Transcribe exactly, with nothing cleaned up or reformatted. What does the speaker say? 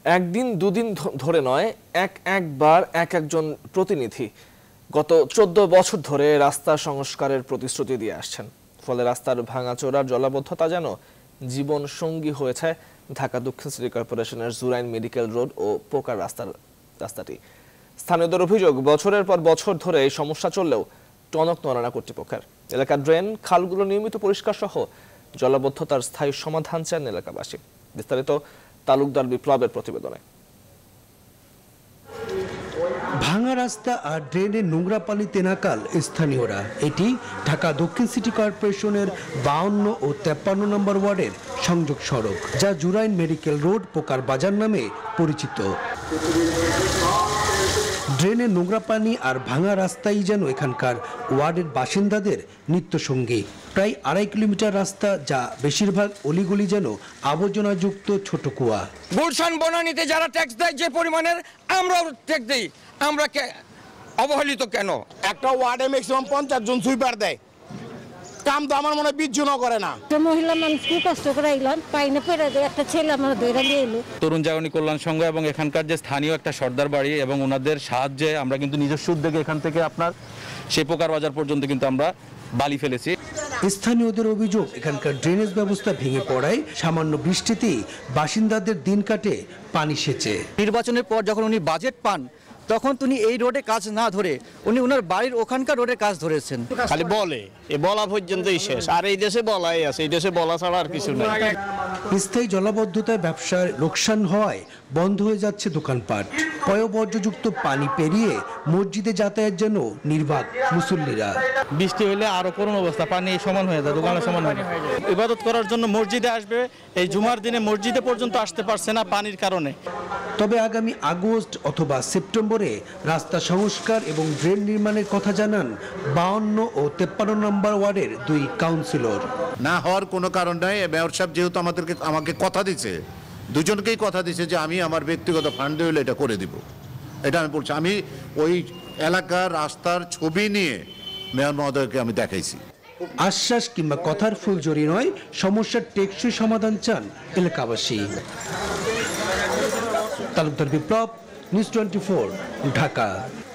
একদিন দুদিন ধরে নয়, এক একবার এক একজন প্রতিনিধি গত চোদ্দ বছর ধরে রাস্তা সংস্কারের প্রতিশ্রুতি দিয়ে আসছেন। ফলে রাস্তার ভাঙাচোরার জলাবদ্ধতা যেন জীবন সঙ্গী হয়েছে ঢাকা দক্ষিণ সিটি কর্পোরেশনের জুরাইন মেডিকেল রোড ও পোকার রাস্তার রাস্তাটি। স্থানীয়দের অভিযোগ, বছরের পর বছর ধরে এই সমস্যা চললেও টনক নড়ে না কর্তৃপক্ষের। এলাকার ড্রেন, খালগুলো নিয়মিত পরিষ্কার সহ জলাবদ্ধতার স্থায়ী সমাধান চান এলাকাবাসী। বিস্তারিত তালুকদার বিপ্লবের প্রতিবেদনে। ভাঙা রাস্তা আর ড্রেনের নোংরা পানিতে নাকাল স্থানীয়রা। এটি ঢাকা দক্ষিণ সিটি কর্পোরেশনের বাউন্ন ও তেপ্পান্ন নম্বর ওয়ার্ডের সংযোগ সড়ক, যা জুরাইন মেডিকেল রোড পোকার বাজার নামে পরিচিত। ড্রেনের নোংরা পানি আর ভাঙা রাস্তাই যেন এখানকার ওয়ার্ডের বাসিন্দাদের নিত্যসঙ্গী। প্রায় আড়াই কিলোমিটার রাস্তা, যা বেশিরভাগ অলিগলি যেন আবর্জনাযুক্ত ছোট কুয়া। গুলশান বনানীতে যারা ট্যাক্স দেয় যে পরিমাণের, আমরাও ট্যাক্স দিই, আমরা অবহেলিত কেন? একটা ওয়ার্ডে ম্যাক্সিমাম পঞ্চাশ জন সুইপার দেয়, কাম তো আমার মনে হয় বিশ জনও করে না। মহিলা মানুষ কি কষ্ট করে এলাম, পাইনে পেরে দেয়, একটা ছেলে আমার ধরে নিয়ে এলো। তরুণ জাগরণী কল্যাণ সংঘ এবং এখানকার যে স্থানীয় একটা সর্দার বাড়ি এবং ওনাদের সাহায্যে আমরা কিন্তু নিজস্ব উদ্যোগে এখান থেকে আপনার সেই পোকার বাজার পর্যন্ত কিন্তু আমরা বালি ফেলেছি। স্থানীয়দের অভিযোগ, এখানকার ড্রেনেজ ব্যবস্থা ভেঙে পড়ায় সামান্য বৃষ্টিতেই বাসিন্দাদের দিন কাটে পানি সেচে। নির্বাচনের পর যখন উনি বাজেট পান, তখন তিনি এই রোডে কাজ না ধরে উনি ওনার বাড়ির ওখানকার রোডে কাজ ধরেছেন। খালি বলে, এ বলা পর্যন্তই শেষ। আর এই দেশে বলাই আছে, এই দেশে বলা ছাড়া আর কিছু নাই। স্থায়ী জলাবদ্ধতায় ব্যবসার লোকসান হওয়ায় বন্ধ হয়ে যাচ্ছে দোকানপাট। পয়ঃবর্জ্যযুক্ত পানি পেরিয়ে মসজিদে যাতায়াত যেন নির্বাক মুসল্লিরা। বৃষ্টি হলে আরো করুণ অবস্থা, পানি সমান হয়ে যায়, দোকানের সমান হয়ে যায়। ইবাদত করার জন্য মসজিদে আসবে, এই জুমার দিনে মসজিদে পর্যন্ত আসতে পারছে না পানির কারণে। তবে আগামী আগস্ট অথবা সেপ্টেম্বরে রাস্তা সংস্কার এবং ড্রেন নির্মাণের কথা জানান বাউন্ন ও তেপ্পান্ন নম্বর ওয়ার্ডের দুই কাউন্সিলর। না হওয়ার কোনো কারণ নাই। মেয়র সাহেব যেহেতু আমাদেরকে আমাকে কথা দিচ্ছে, দুজনকেই কথা দিচ্ছে যে আমি আমার ব্যক্তিগত ফান্ডে হলে এটা করে দিব। এটা আমি বলছি, আমি ওই এলাকার রাস্তার ছবি নিয়ে মেয়র মহোদয়কে আমি দেখাইছি। আশ্বাস কিংবা কথার ফুলঝুরি নয়, সমস্যার টেকসই সমাধান চান এলাকাবাসী। Talukdar Biplob, news twenty four, Dhaka.